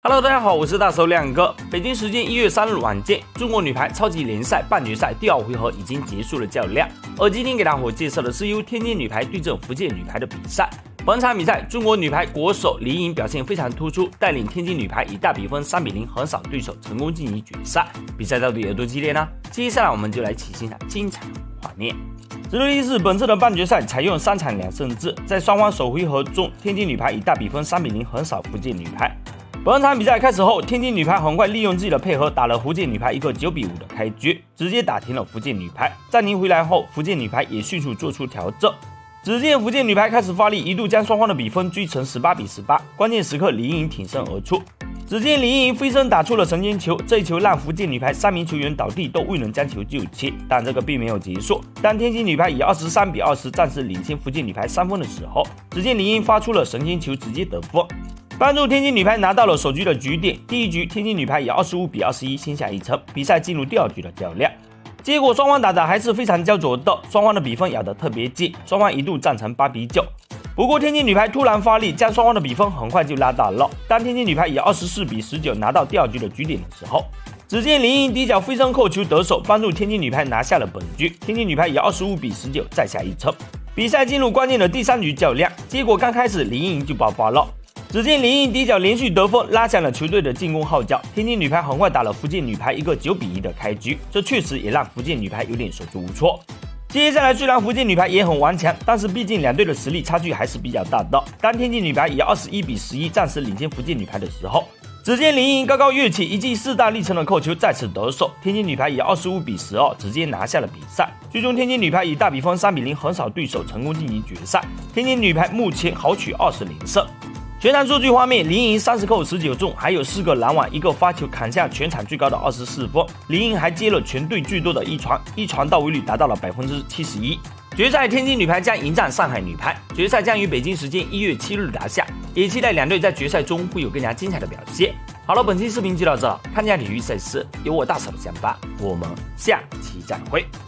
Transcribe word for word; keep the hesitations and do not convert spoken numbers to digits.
Hello， 大家好，我是大手亮哥。北京时间一月三日晚间，中国女排超级联赛半决赛第二回合已经结束了较量，而今天给大伙介绍的是由天津女排对阵福建女排的比赛。本场比赛，中国女排国手李盈莹表现非常突出，带领天津女排以大比分三比零横扫对手，成功晋级决赛。比赛到底有多激烈呢？接下来我们就来一起欣赏精彩的画面。值得一提，本次的半决赛采用三场两胜制，在双方首回合中，天津女排以大比分三比零横扫福建女排。本场比赛开始后，天津女排很快利用自己的配合，打了福建女排一个九比五的开局，直接打停了福建女排。暂停回来后，福建女排也迅速做出调整。只见福建女排开始发力，一度将双方的比分追成十八比十八。关键时刻，李盈莹挺身而出，只见李盈莹飞身打出了神仙球，这一球让福建女排三名球员倒地，都未能将球救起。但这个并没有结束，当天津女排以二十三比二十暂时领先福建女排三分的时候，只见李盈莹发出了神仙球，直接得分，帮助天津女排拿到了首局的局点。第一局，天津女排以二十五比二十一先下一城，比赛进入第二局的较量。结果双方打的还是非常焦灼的，双方的比分咬得特别近，双方一度战成八比九。不过天津女排突然发力，将双方的比分很快就拉大了。当天津女排以二十四比十九拿到第二局的局点的时候，只见李盈莹底角飞身扣球得手，帮助天津女排拿下了本局。天津女排以二十五比十九再下一城。比赛进入关键的第三局较量，结果刚开始李盈莹就爆发了。只见李盈莹底角连续得分，拉响了球队的进攻号角。天津女排很快打了福建女排一个九比一的开局，这确实也让福建女排有点手足无措。接下来虽然福建女排也很顽强，但是毕竟两队的实力差距还是比较大的。当天津女排以二十一比十一暂时领先福建女排的时候，只见李盈莹高高跃起，一记势大力沉的扣球再次得手，天津女排以二十五比十二直接拿下了比赛。最终天津女排以大比分三比零横扫对手，成功晋级决赛。天津女排目前豪取二十连胜。全场数据画面，李盈莹三十扣十九中，还有四个拦网，一个发球，砍下全场最高的二十四分。李盈莹还接了全队最多的一传，一传到位率达到了百分之七十一。决赛天津女排将迎战上海女排，决赛将于北京时间一月七日打响，也期待两队在决赛中会有更加精彩的表现。好了，本期视频就到这，看家体育赛事有我大手的想法，我们下期再会。